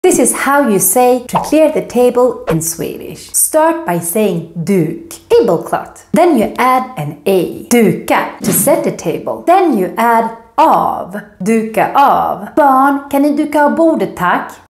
This is how you say to clear the table in Swedish. Start by saying duk, tablecloth. Then you add an A, duka, to set the table. Then you add av, duka av. Barn, kan ni duka av bordet tack?